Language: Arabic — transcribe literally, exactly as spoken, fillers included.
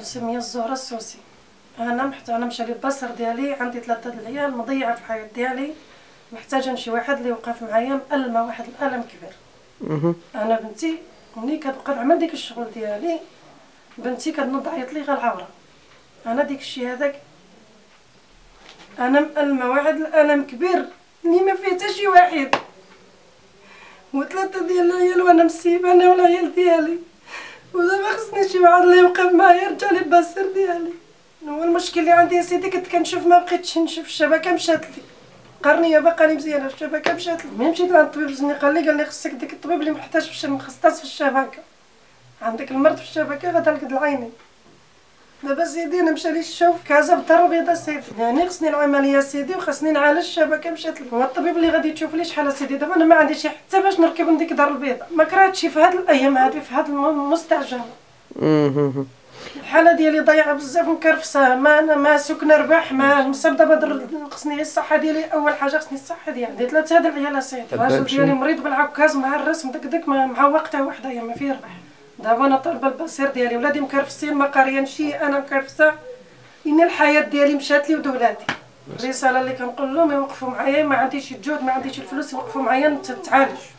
مسميه الزهره السوسي. انا محتاجه انا مشى لي البصر ديالي، عندي ثلاثه د العيال، مضيعه في الحياه ديالي، محتاجه شي واحد اللي يوقف معايا، مألمه واحد الالم كبير. انا بنتي ملي كتبقى نعمل ديك الشغل ديالي، بنتي كتنوض عيط لي غير العوره. انا ديك الشيء هذاك انا مألمه واحد الالم كبير اللي ما فيه حتى شي واحد، وثلاثه ديال العيال وانا مسيبه انا والعيال ديالي، ودابا خصني شي واحد اللي يوقف معايا يرجع لي البصر ديالي. هو المشكل اللي عندي يا سيدي، كنت كنشوف ما بقيتش نشوف، الشبكه مشات لي، قرنيه باقا لي مزيانه، الشبكه مشات لي. ملي مشيت لعند الطبيب الزني قال لي قال لي خصك ديك الطبيب اللي محتاج في الشم مخصص في الشبكه، عندك المرض في الشبكه غدا لقد العينين. دابا سيدي انا مشى لي الشوف كازا بالدار البيضاء سيدي، يعني خصني العمليه سيدي وخصني نعالج الشبكه مشات لي. هو الطبيب اللي غادي تشوف لي شحال سيدي، دابا انا ما عنديش حتى باش نركب من ديك الدار البيضاء، ما كرهتش في هاد الايام هادي في هاد المستعجله. الحاله ديالي ضايعه بزاف، مكرفسه، ما انا ما سكن ربح، ما مصاب. دابا خصني الصحه ديالي اول حاجه، خصني الصحه ديالي. عندي ثلاثه هاد العيال سيدي، الراجل ديالي مريض بالعكاز معرس مدقدق معوق حتى وحده ما فيه ربح. دابا انا طالبه البصير ديالي، ولادي مكرفسين ما قاريينش، انا مكرفسه، ان الحياه ديالي مشات لي ود ولادي. الرساله اللي كنقول لهم يوقفوا معايا، ما عنديش الجهد ما عنديش الفلوس، يوقفوا معايا نتعالج.